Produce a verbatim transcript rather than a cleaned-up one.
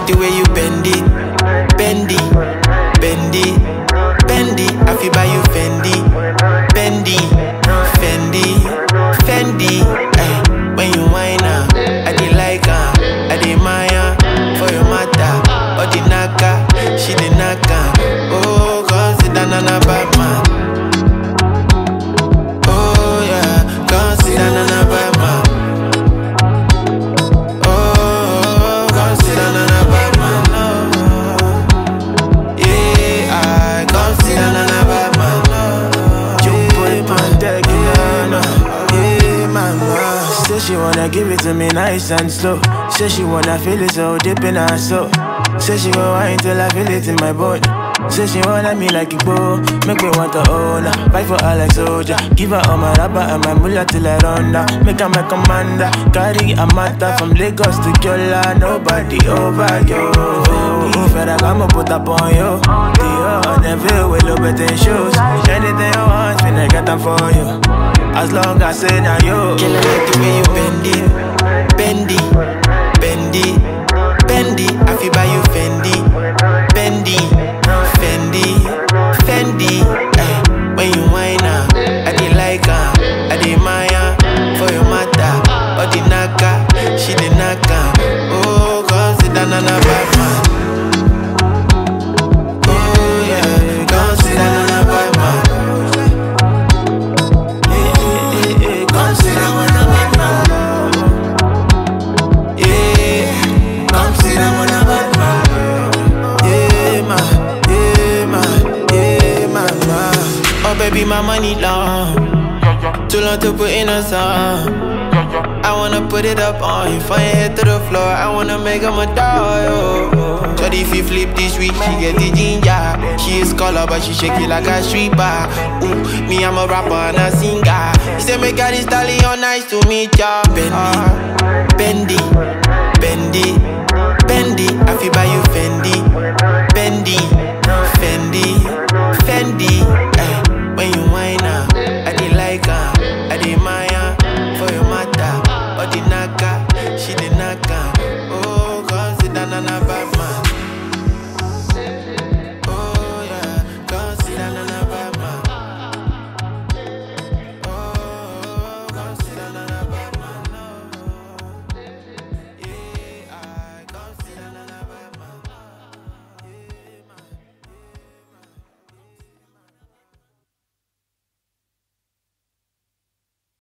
like the way you bend it, bend it, bend it, bend it. I feel by you Fendi, Fendi, Fendi, Fendi. Ay, when you whine up, I dey like her, I dey Maya for your mata, or the naka, she dey naka. Oh, cause it done on a bad man. Oh yeah, cause it done on a bad man. Oh, cause it done on a bad man. Yeah, I cause it done on a bad man. Jump on my deck, yeah, mama. Say she wanna give it to me nice and slow. Say she wanna feel it so deep in her soul. Say she gon' wine till I feel it in my bone. Say she wanna me like it go, make me want to own her. Fight for her like soldier. Give her all my rubber and my mullah till I run down. Make her my commander. Carry a matter from Lagos to Kyola. Nobody over you. If I come put up on you, the never will look better in shoes. Anything you want, when I get them for you. As long as I say now you. Girl, I like the way you bend it, bend it, bend it, bend it. I feel by you Fendi, Fendi, Fendi, Fendi. Ay, when you whine up, I dey like her, I dey Maya for your mata, or the naka, she dey naka. Oh, cause it done on a bad man. Oh yeah, cause it done on a bad man. Yeah, yeah, yeah, cause it done on a bad man. Yeah, cause it done on a bad man. Yeah, ma, yeah, ma, yeah, ma, ma. Oh baby, my money long, too long to put in a song. I wanna put it up on you, from your head to the floor. I wanna make them a doll. So if you flip this week, she get the ginger. She is color, but she shake it like a street bar. Ooh, me, I'm a rapper and a singer. He said, make her this stallion, nice to meet ya. Bendy, Bendy, Bendy, Bendy. I feel by you Fendi, Bendy, Fendi, Fendi. Ay, when you whine up, I dey like her, I dey Maya for your mata, or the naka, she dey naka. Oh, cause it done on a bad man.